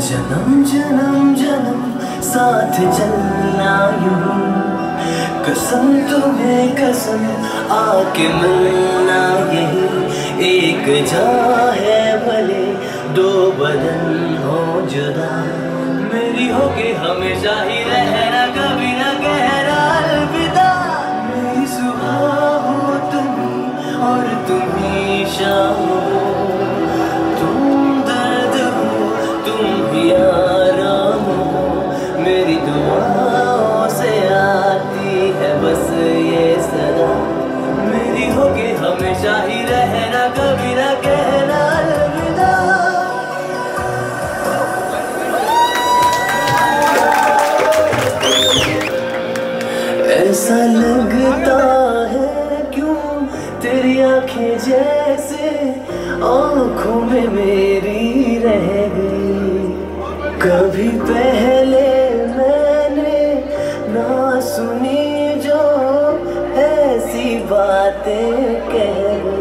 जन्म जन्म जन्म साथ चलना यूं, कसम तुम्हें कसम आके मिलना यही। एक जहाँ है भले दो बदन हो जुदा, मेरी होके हमेशा ही रहना, कभी ना कहना अलविदा। मेरी सुबह हो तुम और तुम ही शाम हो, तुम दर्द हो तुम भी आराम हो। मेरी दुआओं से आती है बस ये सदा, मेरी होके हमेशा ही रहना, कभी ना कहना अलविदा। ऐसा लगता है क्यों तेरी आंखें जैसे आंखों में मेरी रह गई। कभी पहले मैंने ना सुनी जो ऐसी बातें कह गई।